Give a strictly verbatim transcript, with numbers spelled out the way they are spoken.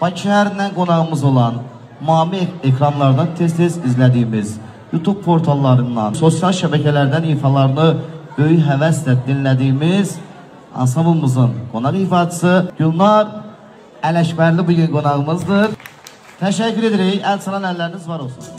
Bakı şəhərindən qonağımız olan Mami ekranlardan tez-tez izlədiyimiz YouTube portallarından, sosial şəbəkələrdən ifalarını böyük həvəslə dinlədiyimiz ansamblımızın qonaq ifaçısı Gülnar Ələkbərli bugün qonağımızdır. Təşəkkür edirik. Əl çalan əlləriniz var olsun.